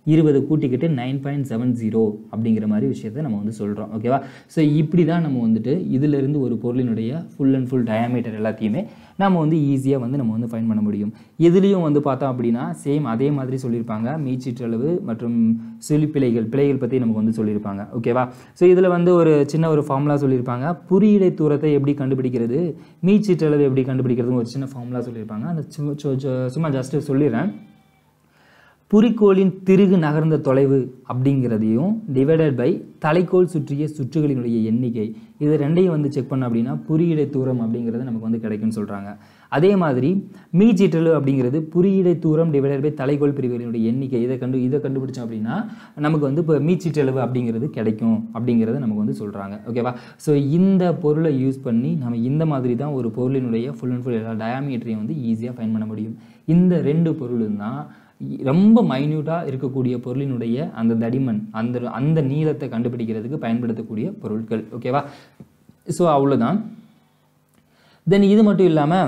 20 கூட்டிக்கிட்டு 9.70 அப்படிங்கிற மாதிரி விஷயத்தை நம்ம வந்து சொல்கிறோம். ஓகேவா? ஸோ இப்படி தான் நம்ம வந்துட்டு இதிலிருந்து ஒரு பொருளினுடைய ஃபுல் அண்ட் ஃபுல் டயாமீட்டர் எல்லாத்தையுமே நம்ம வந்து ஈஸியாக வந்து நம்ம வந்து ஃபைன் பண்ண முடியும். இதுலேயும் வந்து பார்த்தோம் அப்படின்னா சேம் அதே மாதிரி சொல்லியிருப்பாங்க. மீச்சிற்றளவு மற்றும் பிழைகள் பற்றி நமக்கு வந்து சொல்லியிருப்பாங்க. ஓகேவா? ஸோ இதில் வந்து ஒரு சின்ன ஒரு ஃபார்முலா சொல்லியிருப்பாங்க. குறியீடை தூரத்தை எப்படி கண்டுபிடிக்கிறது, மீச்சிற்றளவு எப்படி கண்டுபிடிக்கிறதுன்னு ஒரு சின்ன ஃபார்முலா சொல்லியிருப்பாங்க. அந்த சும்மா ஜஸ்ட்டு சொல்லிடுறேன். குறிக்கோளின் திருகு நகர்ந்த தொலைவு அப்படிங்கிறதையும் டிவைடட் பை தலைக்கோள் சுற்றிய சுற்றுகளினுடைய எண்ணிக்கை, இது ரெண்டையும் வந்து செக் பண்ண அப்படின்னா குறியீடை தூரம் அப்படிங்கிறது நமக்கு வந்து கிடைக்கும்னு சொல்கிறாங்க. அதே மாதிரி மீச்சிற்றளவு அப்படிங்கிறது குறியீடை தூரம் டிவைடட் பை தலைக்கோள் பிரிவுகளினுடைய எண்ணிக்கை, இதை கண்டுபிடிச்சோம் அப்படின்னா நமக்கு வந்து இப்போ மீச்சிற்றளவு அப்படிங்கிறது கிடைக்கும் அப்படிங்கிறத நமக்கு வந்து சொல்கிறாங்க. ஓகேவா? ஸோ இந்த பொருளை யூஸ் பண்ணி நம்ம இந்த மாதிரி தான் ஒரு பொருளினுடைய ஃபுல் அண்ட் ஃபுல் எல்லா டயாமீட்டரையும் வந்து ஈஸியாக ஃபைன் பண்ண முடியும். இந்த 2 பொருளும் தான் ரொம்ப மைன்யூட்டாக இருக்கக்கூடிய பொருளினுடைய அந்த தடிமன் அந்த நீளத்தை கண்டுபிடிக்கிறதுக்கு பயன்படுத்தக்கூடிய பொருட்கள். ஓகேவா? ஸோ அவ்வளோதான். தென் இது மட்டும் இல்லாமல்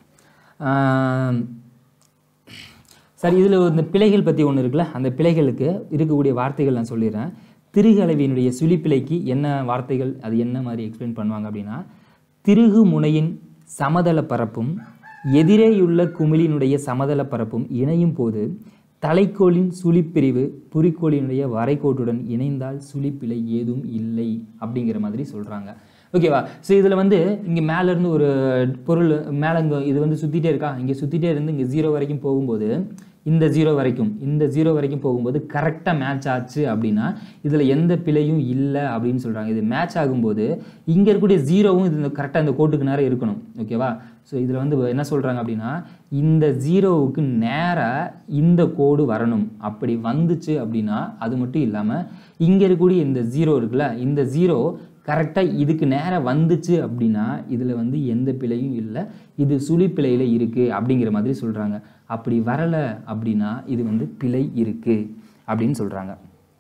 சரி, இதில் இந்த பிழைகள் பற்றி ஒன்று இருக்குல்ல, அந்த பிழைகளுக்கு இருக்கக்கூடிய வார்த்தைகள் நான் சொல்லிடுறேன். திருகு அளவினுடைய சுழிப்பிழைக்கு என்ன வார்த்தைகள், அது என்ன மாதிரி எக்ஸ்பிளைன் பண்ணுவாங்க அப்படின்னா, திருகு முனையின் சமதள பரப்பும் எதிரேயுள்ள குமிழினுடைய சமதள பரப்பும் இணையும் போது தலைக்கோளின் சுழிப்பிரிவு குறிக்கோளினுடைய வரைகோட்டுடன் இணைந்தால் சுழிப்பிழை ஏதும் இல்லை அப்படிங்கிற மாதிரி சொல்கிறாங்க. ஓகேவா? ஸோ இதில் வந்து இங்கே மேலேருந்து ஒரு பொருள் மேலே இங்கே இது வந்து சுற்றிட்டே இருக்கா, இங்கே சுற்றிட்டே இருந்து இங்கே 0 வரைக்கும் போகும்போது இந்த 0 வரைக்கும் போகும்போது கரெக்டாக மேட்ச் ஆச்சு அப்படின்னா இதில் எந்த பிழையும் இல்லை அப்படின்னு சொல்கிறாங்க. இது மேட்ச் ஆகும்போது இங்கே இருக்கக்கூடிய 0வும் இது கரெக்டாக இந்த கோட்டுக்கு நேரம் இருக்கணும். ஓகேவா? ஸோ இதில் வந்து என்ன சொல்கிறாங்க அப்படின்னா, இந்த 0வுக்கு நேராக இந்த கோடு வரணும். அப்படி வந்துச்சு அப்படின்னா அது மட்டும் இல்லாமல் இங்கே இருக்கக்கூடிய இந்த 0 இருக்குல்ல, இந்த 0 கரெக்டாக இதுக்கு நேராக வந்துச்சு அப்படின்னா இதில் வந்து எந்த பிழையும் இல்லை, இது சுழிப்பிழையில் இருக்குது அப்படிங்கிற மாதிரி சொல்கிறாங்க. அப்படி வரலை அப்படின்னா இது வந்து பிழை இருக்குது அப்படின்னு சொல்கிறாங்க.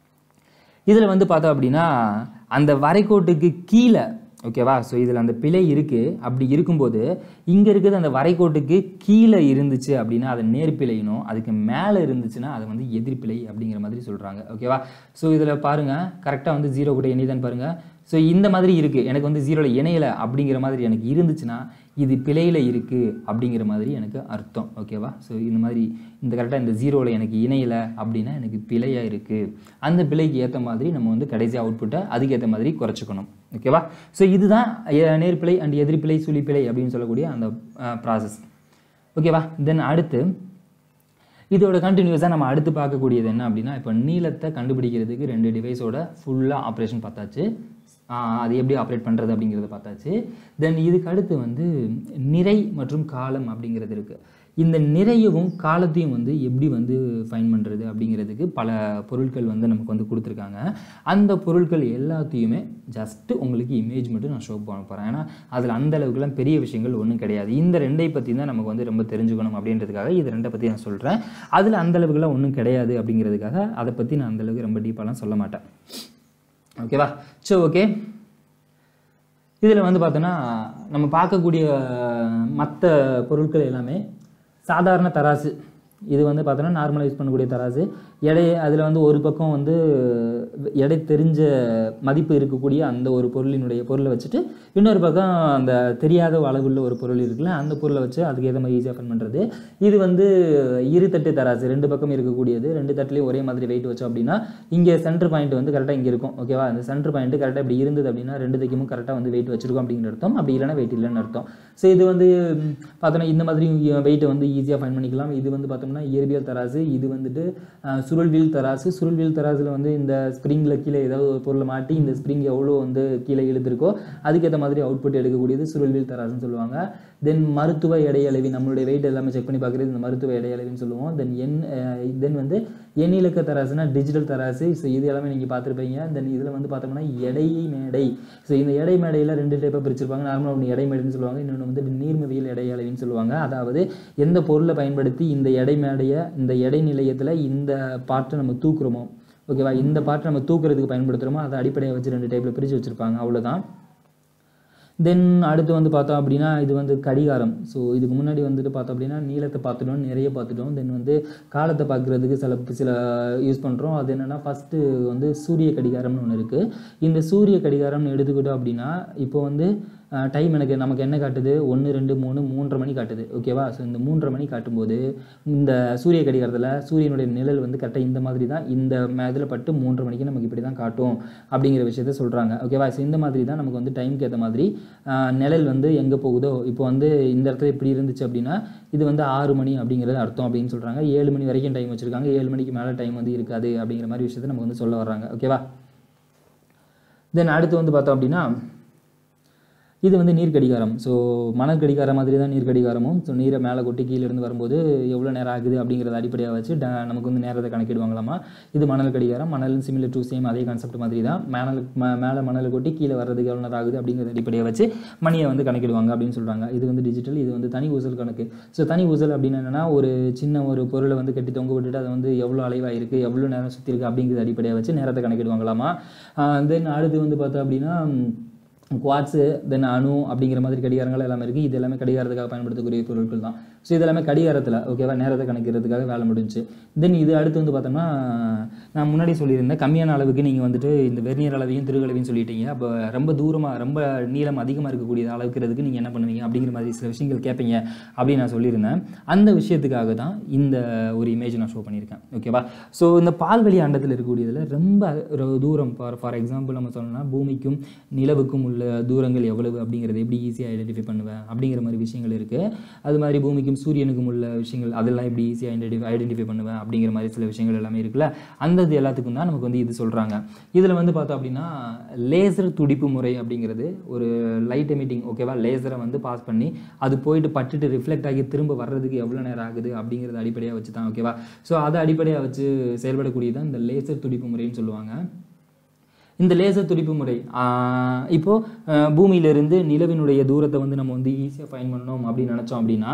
இதில் வந்து பார்த்தோம் அப்படின்னா அந்த வரைகோட்டுக்கு கீழே, ஓகேவா? ஸோ இதில் அந்த பிழை இருக்குது. அப்படி இருக்கும்போது இங்கே இருக்குது அந்த வரைகோட்டுக்கு கீழே இருந்துச்சு அப்படின்னா அதை நேர்பிழைனும், அதுக்கு மேலே இருந்துச்சுன்னா அதை வந்து எதிர்பிழை அப்படிங்கிற மாதிரி சொல்கிறாங்க. ஓகேவா? ஸோ இதில் பாருங்கள், கரெக்டாக வந்து 0 கூட இணைதான் பாருங்கள். ஸோ இந்த மாதிரி இருக்குது, எனக்கு வந்து 0ல் இணையலை அப்படிங்கிற மாதிரி எனக்கு இருந்துச்சுன்னா இது பிழையில் இருக்குது அப்படிங்கிற மாதிரி எனக்கு அர்த்தம். ஓகேவா? ஸோ இந்த மாதிரி இந்த கரெக்டாக இந்த 0ல் எனக்கு இணையலை அப்படின்னா எனக்கு பிழையாக இருக்குது. அந்த பிழைக்கு ஏற்ற மாதிரி நம்ம வந்து கடைசி அவுட்புட்டை அதுக்கேற்ற மாதிரி குறைச்சிக்கணும். ஓகேவா? ஸோ இதுதான் நேர்பிழை அண்ட் எதிர்பிழை சுழிப்பிழை அப்படின்னு சொல்லக்கூடிய அந்த ப்ராசஸ். ஓகேவா? தென் அடுத்து இதோட கண்டினியூஸாக நம்ம அடுத்து பார்க்கக்கூடியது என்ன அப்படின்னா, இப்போ நீளத்தை கண்டுபிடிக்கிறதுக்கு 2 டிவைஸோட ஃபுல்லாக ஆப்ரேஷன் பார்த்தாச்சு. அது எப்படி ஆப்ரேட் பண்ணுறது அப்படிங்கிறத பார்த்தாச்சு. தென் இதுக்கு அடுத்து வந்து நிறை மற்றும் காலம் அப்படிங்கிறது இருக்குது. இந்த நிறையவும் காலத்தையும் வந்து எப்படி வந்து ஃபைன் பண்ணுறது அப்படிங்கிறதுக்கு பல பொருட்கள் வந்து நமக்கு வந்து கொடுத்துருக்காங்க. அந்த பொருட்கள் எல்லாத்தையுமே ஜஸ்ட்டு உங்களுக்கு இமேஜ் மட்டும் நான் ஷோ பண்ண போகிறேன். ஏன்னா அதில் அந்த அளவுக்குலாம் பெரிய விஷயங்கள் ஒன்றும் கிடையாது. இந்த 2ஐ பற்றி தான் நமக்கு வந்து ரொம்ப தெரிஞ்சுக்கணும் அப்படின்றதுக்காக இது 2ஐ பற்றி நான் சொல்கிறேன். அதில் அந்த அளவுக்குலாம் ஒன்றும் கிடையாது அப்படிங்கிறதுக்காக அதை பற்றி நான் அந்தளவுக்கு ரொம்ப டீப்பாலாம் சொல்ல மாட்டேன். ஓகேவா? ஸோ ஓகே, இதில் வந்து பார்த்தோன்னா நம்ம பார்க்கக்கூடிய மற்ற பொருட்கள் எல்லாமே சாதாரண தராசு. இது வந்து பார்த்தோன்னா நார்மலாக யூஸ் பண்ணக்கூடிய தராசு. அதில் வந்து ஒரு பக்கம் வந்து எடை தெரிஞ்ச மதிப்பு இருக்கக்கூடிய அந்த ஒரு பொருளை வச்சுட்டு இன்னொரு பக்கம் அந்த தெரியாத அளவுள்ள ஒரு பொருள் இருக்குல்ல, அந்த பொருளை வச்சு அதுக்கு ஏற்ற மாதிரி ஈஸியாக ஃபன் பண்ணுறது. இது வந்து இருத்தட்டு தராசு, 2 பக்கம் இருக்கக்கூடியது. 2 தட்டுலேயும் ஒரே மாதிரி வெயிட் வச்சோம் அப்படின்னா இங்கே சென்டர் பாயிண்ட் வந்து கரெக்டாக இங்கே இருக்கும். ஓகேவா? அந்த சென்டர் பாயிண்ட் கரெக்டாக இப்படி இருந்தது அப்படின்னா 2 தைக்கும் கரெக்டாக வந்து வெயிட் வச்சிருக்கோம் அப்படிங்கிற அர்த்தம். அப்படி இல்லைனா வெயிட் இல்லைன்னு அர்த்தம். ஸோ இது வந்து பார்த்தோன்னா இந்த மாதிரி வெயிட்டை வந்து ஈஸியாக ஃபைன் பண்ணிக்கலாம். இது வந்து பார்த்தோம்னா இயற்பியல் தராசு. இது வந்துட்டு சுருள்வீல் தராசு. சுருள்வீல் தராசில் வந்து இந்த ஸ்ப்ரிங்கில் கீழே ஏதாவது ஒரு பொருளை மாட்டி இந்த ஸ்ப்ரிங் எவ்வளோ வந்து கீழே இழுத்துருக்கோ அதுக்கேற்ற மாதிரி அவுட்புட் எடுக்கக்கூடியது சுருள்வீல் தராசுன்னு சொல்லுவாங்க. தென் மருத்துவ எடை அளவி, நம்மளுடைய வெயிட் எல்லாமே செக் பண்ணி பார்க்குறது இந்த மருத்துவ எடை அளவின்னு சொல்லுவோம். தென் வந்து எண் இலக்க தராசுனா டிஜிட்டல் தராசு. ஸோ இது எல்லாமே நீங்கள் பார்த்துருப்பீங்க. தென் இதில் வந்து பார்த்தோம்னா எடை மேடை. ஸோ இந்த எடை மேடையில் 2 டைப்பாக பிரிச்சிருப்பாங்க. நார்மலாக ஒன்று எடை மேடைன்னு சொல்லுவாங்க, இன்னொன்று வந்து நீர்மவியல் எடை அளவின்னு சொல்லுவாங்க. அதாவது எந்த பொருளை பயன்படுத்தி இந்த எடை மேடையை இந்த எடை நிலையத்தில் இந்த பார்ட்டை நம்ம தூக்குறோமோ, ஓகேவா, இந்த பார்ட்டை நம்ம தூக்குறதுக்கு பயன்படுத்துகிறோமோ அதை அடிப்படையாக வச்சு 2 டைப்பில் பிரித்து வச்சுருப்பாங்க. அவ்வளோதான். தென் அடுத்து வந்து பார்த்தோம் அப்படின்னா இது வந்து கடிகாரம். ஸோ இதுக்கு முன்னாடி வந்துட்டு பார்த்தோம் அப்படின்னா நீளத்தை பார்த்துட்டோம், நிறைய பார்த்துட்டோம். தென் வந்து காலத்தை பார்க்குறதுக்கு சில யூஸ் பண்ணுறோம். அது என்னென்னா ஃபஸ்ட்டு வந்து சூரிய கடிகாரம்னு ஒன்று இருக்குது. இந்த சூரிய கடிகாரம்னு எடுத்துக்கிட்டோம் அப்படின்னா இப்போ வந்து டைம் நமக்கு என்ன காட்டுது, 1 2 3 3:30 மணி காட்டுது. ஓகேவா? ஸோ இந்த 3:30 மணி காட்டும்போது இந்த சூரிய கடிகாரத்தில் சூரியனுடைய நிழல் வந்து கரெக்டாக இந்த மாதிரி தான் இந்த இதில் பட்டு 3:30 மணிக்கு நமக்கு இப்படி தான் காட்டும் அப்படிங்கிற விஷயத்த சொல்கிறாங்க. ஓகேவா? ஸோ இந்த மாதிரி தான் நமக்கு வந்து டைமுக்கு ஏற்ற மாதிரி நிழல் வந்து எங்கே போகுதோ, இப்போ வந்து இந்த இடத்துல இப்படி இருந்துச்சு அப்படின்னா இது வந்து 6 மணி அப்படிங்கிறது அர்த்தம் அப்படின்னு சொல்கிறாங்க. 7 மணி வரைக்கும் டைம் வச்சுருக்காங்க. 7 மணிக்கு மேலே டைம் வந்து இருக்காது அப்படிங்கிற மாதிரி விஷயத்தை நமக்கு வந்து சொல்ல வர்றாங்க. ஓகேவா? தென் அடுத்து வந்து பார்த்தோம் அப்படின்னா இது வந்து நீர் கடிகாரம். ஸோ மணல் கடிகாரம் மாதிரி தான் நீர் கடிகாரமும். ஸோ நீரை மேலே கொட்டி கீழேருந்து வரும்போது எவ்வளோ நேரம் ஆகுது அப்படிங்கிறத அடிப்படையாக வச்சு நமக்கு வந்து நேரத்தை கணக்கிடுவாங்களாமா. இது மணல் கடிகாரம். மணல் சிமிலர் டு சேம் அதே கான்செப்ட் மாதிரி தான். மேலே மணலை கொட்டி கீழே வர்றதுக்கு எவ்வளோ நேரம் ஆகுது அப்படிங்கிறத அடிப்படையாக வச்சு மணியை வந்து கணக்கிடுவாங்க அப்படின்னு சொல்கிறாங்க. இது வந்து டிஜிட்டல். இது வந்து தனி ஊசல் கணக்கு. ஸோ தனி ஊசல் அப்படின்னு என்னென்னா ஒரு சின்ன ஒரு பொருளை வந்து கட்டி தொங்க விட்டுட்டு அதை வந்து எவ்வளோ அலைவாக இருக்குது, எவ்வளோ நேரம் சுற்றி இருக்குது அப்படிங்கிறத அடிப்படையாக வச்சு நேரத்தை கணக்கிடுவாங்களாமா. தென் அடுத்து வந்து பார்த்தோம் அப்படின்னா குவாட்ஸு, தென் அணு அப்படிங்கிற மாதிரி கடிகாரங்கள் எல்லாமே இருக்குது. இது எல்லாமே கடிகாரத்துக்காக பயன்படுத்தக்கூடிய பொருட்கள் தான். ஸோ இதெல்லாமே கடிகாரத்தில் ஓகேவா நேரத்தை கணக்கிறதுக்காக வேலை முடிஞ்சு. தென் இது அடுத்து வந்து பார்த்தோம்னா நான் முன்னாடி சொல்லியிருந்தேன் கம்மியான அளவுக்கு நீங்கள் வந்துட்டு இந்த வெர்னியர் அளவையும் திருகளவையும் சொல்லிட்டீங்க. அப்போ ரொம்ப தூரமாக ரொம்ப நீளம் அதிகமாக இருக்கக்கூடிய அளவுக்கிறதுக்கு நீங்கள் என்ன பண்ணுவீங்க அப்படிங்கிற மாதிரி சில விஷயங்கள் கேட்பீங்க அப்படின்னு நான் சொல்லியிருந்தேன். அந்த விஷயத்துக்காக தான் இந்த ஒரு இமேஜ் நான் ஷோ பண்ணியிருக்கேன். ஓகேவா? ஸோ இந்த பால்வெளி அண்டத்தில் இருக்கக்கூடியதில் ரொம்ப தூரம் ஃபார் எக்ஸாம்பிள் நம்ம சொல்லணும்னா பூமிக்கும் நிலவுக்கும் உள்ள தூரங்கள் எவ்வளவு அப்படிங்கிறது எப்படி ஈஸியாக ஐடென்டிஃபை பண்ணுவேன் அப்படிங்கிற மாதிரி விஷயங்கள் இருக்குது. அது மாதிரி பூமிக்கும் சூரியனுக்கும் உள்ள விஷயங்கள் அதெல்லாம் எப்படி ஈஸியாக ஐடென்டிஃபை பண்ணுவேன் அப்படிங்கிற மாதிரி சில விஷயங்கள் எல்லாமே இருக்குல்ல. அந்த இது எல்லாத்துக்கும் தான் நமக்கு வந்து இது சொல்கிறாங்க. இதில் வந்து பார்த்தோம் அப்படின்னா லேசர் துடிப்பு முறை அப்படிங்கிறது ஒரு லைட் எமிட்டிங். ஓகேவா? லேசரை வந்து பாஸ் பண்ணி அது போயிட்டு பட்டுட்டு ரிஃப்ளெக்ட் ஆகி திரும்ப வர்றதுக்கு எவ்வளோ நேரம் ஆகுது அப்படிங்கிறத அடிப்படையாக வச்சு தான். ஓகேவா? ஸோ அதை அடிப்படையாக வச்சு செயல்படக்கூடியதான் இந்த லேசர் துடிப்பு முறைன்னு சொல்லுவாங்க. இந்த லேசர் துடிப்பு முறை இப்போது பூமியிலிருந்து நிலவினுடைய தூரத்தை வந்து நம்ம வந்து ஈஸியாக ஃபைண்ட் பண்ணணும் அப்படின்னு நினச்சோம் அப்படின்னா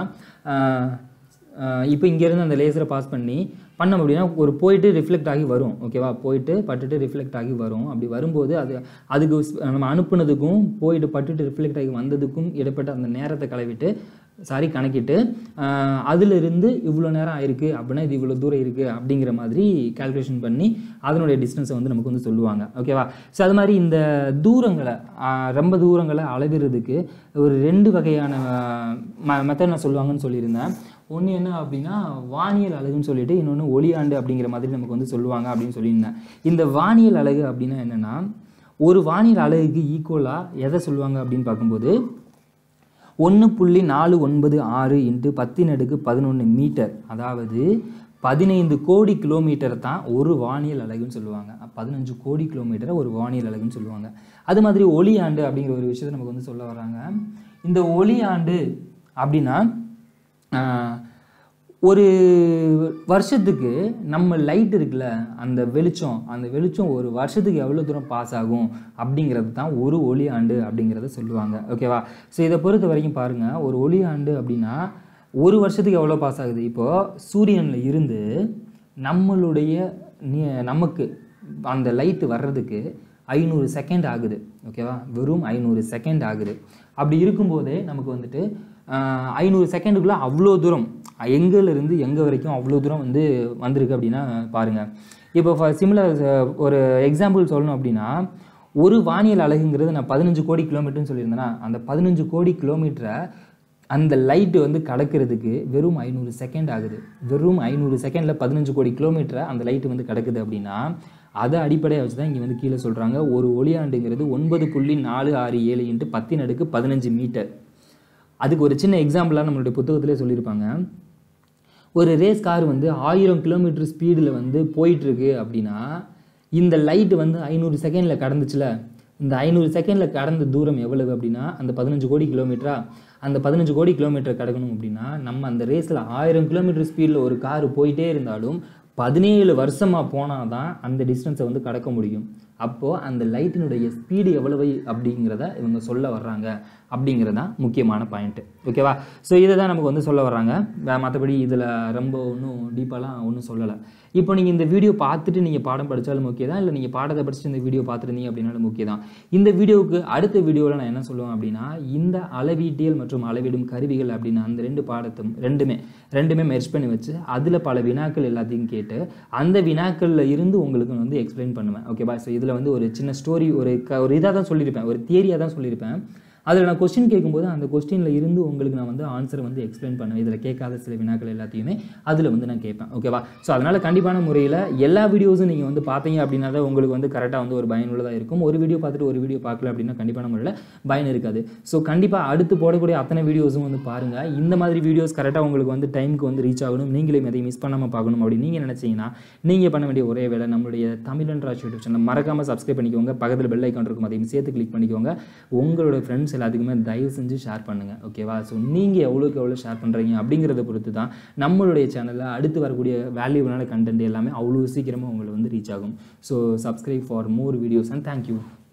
இப்போ இங்கேருந்து அந்த லேசரை பாஸ் பண்ணோம் அப்படின்னா ஒரு போயிட்டு ரிஃப்ளெக்ட் ஆகி வரும். ஓகேவா? போயிட்டு பட்டுட்டு ரிஃப்ளெக்ட் ஆகி வரும். அப்படி வரும்போது அதுக்கு நம்ம அனுப்புனதுக்கும் போயிட்டு பட்டுட்டு ரிஃப்ளெக்ட் ஆகி வந்ததுக்கும் இடைப்பட்ட அந்த நேரத்தை கணக்கிட்டு அதிலிருந்து இவ்வளோ நேரம் ஆயிருக்கு அப்படின்னா இது இவ்வளோ தூரம் இருக்குது அப்படிங்கிற மாதிரி கால்குலேஷன் பண்ணி அதனுடைய டிஸ்டன்ஸை வந்து நமக்கு வந்து சொல்லுவாங்க. ஓகேவா? ஸோ அது மாதிரி இந்த தூரங்களை ரொம்ப தூரங்களை அளவிறதுக்கு ஒரு 2 வகையான மெத்தட் நான் சொல்லுவாங்கன்னு சொல்லியிருந்தேன். ஒன்று என்ன அப்படின்னா வானியல் அலகுன்னு சொல்லிட்டு, இன்னொன்று ஒளியாண்டு அப்படிங்கிற மாதிரி நமக்கு வந்து சொல்லுவாங்க அப்படின்னு சொல்லியிருந்தேன். இந்த வானியல் அலகு அப்படின்னா என்னென்னா ஒரு வானியல் அலகுக்கு ஈக்குவலாக எதை சொல்லுவாங்க அப்படின்னு பார்க்கும்போது 1.496 × 10⁻11 மீட்டர், அதாவது 15 கோடி கிலோமீட்டர் தான் ஒரு வானியல் அலகுன்னு சொல்லுவாங்க. 15 கோடி கிலோமீட்டரை ஒரு வானியல் அலகுன்னு சொல்லுவாங்க. அது மாதிரி ஒளியாண்டு அப்படிங்கிற ஒரு விஷயத்தை நமக்கு வந்து சொல்ல வராங்க. இந்த ஒளியாண்டு அப்படின்னா ஒரு வருஷத்துக்கு நம்ம லைட் இருக்குல்ல அந்த வெளிச்சம் ஒரு வருஷத்துக்கு எவ்வளோ தூரம் பாஸ் ஆகும் அப்படிங்கிறது தான் ஒரு ஒளி ஆண்டு அப்படிங்கிறத சொல்லுவாங்க. ஓகேவா? ஸோ இதை பொறுத்த வரைக்கும் பாருங்கள், ஒரு ஒளி ஆண்டு அப்படின்னா ஒரு வருஷத்துக்கு எவ்வளோ பாஸ் ஆகுது. இப்போது சூரியனில் இருந்து நமக்கு அந்த லைட்டு வர்றதுக்கு 500 செகண்ட் ஆகுது. ஓகேவா? வெறும் 500 செகண்ட் ஆகுது. அப்படி இருக்கும்போதே நமக்கு வந்துட்டு 500 செகண்டுக்குள்ளே அவ்வளோ தூரம் எங்கேருந்து எங்கே வரைக்கும் அவ்வளோ தூரம் வந்து வந்திருக்கு அப்படின்னா பாருங்கள். இப்போ சிமிலர் ஒரு எக்ஸாம்பிள் சொல்லணும் அப்படின்னா ஒரு வானியல் அலகுங்கிறது நான் 15 கோடி கிலோமீட்டர்னு சொல்லியிருந்தேன்னா அந்த 15 கோடி கிலோமீட்டரை அந்த லைட்டு வந்து கடக்கிறதுக்கு வெறும் 500 செகண்ட் ஆகுது. வெறும் 500 செகண்டில் 15 கோடி கிலோமீட்டரை அந்த லைட்டு வந்து கடக்குது அப்படின்னா அதை அடிப்படையாக வச்சு தான் இங்கே வந்து கீழே சொல்கிறாங்க ஒரு ஒளியாண்டுங்கிறது 9.467 × 10⁻15 மீட்டர். அதுக்கு ஒரு சின்ன எக்ஸாம்பிளாக நம்மளுடைய புத்தகத்திலே சொல்லியிருப்பாங்க. ஒரு ரேஸ் கார் வந்து 1000 கிலோமீட்டர் ஸ்பீடில் வந்து போயிட்டுருக்கு அப்படின்னா இந்த லைட்டு வந்து 500 செகண்டில் கடந்துச்சுல, இந்த 500 செகண்டில் கடந்த தூரம் எவ்வளவு அப்படின்னா அந்த 15 கோடி கிலோமீட்டரா. அந்த 15 கோடி கிலோமீட்டர் கடக்கணும் அப்படின்னா நம்ம அந்த ரேஸில் 1000 கிலோமீட்டர் ஸ்பீடில் ஒரு கார் போயிட்டே இருந்தாலும் 17 வருஷமாக போனால் தான் அந்த டிஸ்டன்ஸை வந்து கடக்க முடியும். அப்போது அந்த லைட்டினுடைய ஸ்பீடு எவ்வளவு அப்படிங்கிறத இவங்க சொல்ல வர்றாங்க அப்படிங்கிறது தான் முக்கியமான பாயிண்ட்டு. ஓகேவா? ஸோ இதை தான் நமக்கு வந்து சொல்ல வர்றாங்க. மற்றபடி இதில் ரொம்ப ஒன்றும் டீப்பாலாம் ஒன்றும் சொல்லலை. இப்போ நீங்கள் இந்த வீடியோ பார்த்துட்டு நீங்கள் பாடம் படித்தாலும் ஓகே தான், இல்லை நீங்கள் பாடத்தை படிச்சுட்டு இந்த வீடியோ பார்த்துருந்தீங்க அப்படின்னாலும் ஓகே தான். இந்த வீடியோவுக்கு அடுத்த வீடியோவில் நான் என்ன சொல்லுவேன் அப்படின்னா, இந்த அளவீட்டியல் மற்றும் அளவிடும் கருவிகள் அப்படின்னு அந்த ரெண்டுமே மெர்ஜ் பண்ணி வச்சு அதில் பல வினாக்கள் எல்லாத்தையும் கேட்டு அந்த வினாக்களில் இருந்து உங்களுக்கு வந்து எக்ஸ்பிளைன் பண்ணுவேன். ஓகேவா? ஸோ இதில் வந்து ஒரு சின்ன ஸ்டோரி ஒரு இதாக தான் சொல்லியிருப்பேன், ஒரு தியரியாக தான் சொல்லியிருப்பேன். அதில் நான் கொஸ்டின் கேட்கும்போது அந்த கொஸ்டினில் இருந்து உங்களுக்கு நான் வந்து ஆன்சரை வந்து எக்ஸ்பிளைன் பண்ணுவேன். இதில் கேட்காத சில வினாக்கள் எல்லாத்தையுமே அதில் வந்து நான் கேட்பேன். ஓகேவா? ஸோ அதனால் கண்டிப்பான முறையில் எல்லா வீடியோஸும் நீங்கள் வந்து பார்த்தீங்க அப்படின்னா தான் உங்களுக்கு வந்து கரெக்டாக வந்து ஒரு பயனுள்ளதாக இருக்கும். ஒரு வீடியோ பார்த்துட்டு ஒரு வீடியோ பார்க்கல அப்படின்னா கண்டிப்பான முறையில் பயன் இருக்காது. ஸோ கண்டிப்பாக அடுத்து போடக்கூடிய அத்தனை வீடியோஸும் வந்து பாருங்கள். இந்த மாதிரி வீடியோஸ் கரெக்டாக உங்களுக்கு வந்து டைமுக்கு வந்து ரீச் ஆகணும், நீங்களே எதையும் மிஸ் பண்ணாமல் பார்க்கணும் அப்படின்னு நீங்கள் நினச்சிங்கன்னா நீங்கள் பண்ண வேண்டிய ஒரே வேலை நம்மளுடைய தமிழன் ராஜ் யூடியூப் சேனல் மறக்காமல் சப்ஸ்கிரைப் பண்ணிக்கோங்க. பக்கத்தில் பெல் ஐக்கான் இருக்கும், அதையும் சேர்த்து கிளிக் பண்ணிக்கோங்க. உங்களோட ஃப்ரெண்ட்ஸ் எல்லாத்துக்குமே தயவு செஞ்சு ஷேர் பண்ணுங்கள். ஓகேவா? ஸோ நீங்கள் எவ்வளோக்கு எவ்வளோ ஷேர் பண்ணுறீங்க அப்படிங்கிறத பொறுத்து தான் நம்மளுடைய சேனலில் அடுத்து வரக்கூடிய வேல்யூபிளான கண்டென்ட் எல்லாமே அவ்வளோ சீக்கிரமாக உங்களை வந்து ரீச் ஆகும். So subscribe for more videos and thank you.